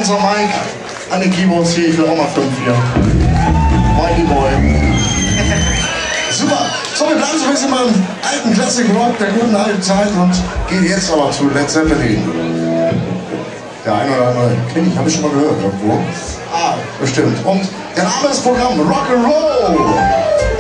unser Mike an den Keyboards hier. Ich will auch mal 5 hier. Mikey Boy. Super. So, wir bleiben so ein bisschen beim alten Classic Rock der guten alten Zeit und gehen jetzt aber zu Led Zeppelin. Der eine oder andere kenne ich, habe ich schon mal gehört irgendwo. Ah, bestimmt. Und der Name ist Programm Rock'n'Roll.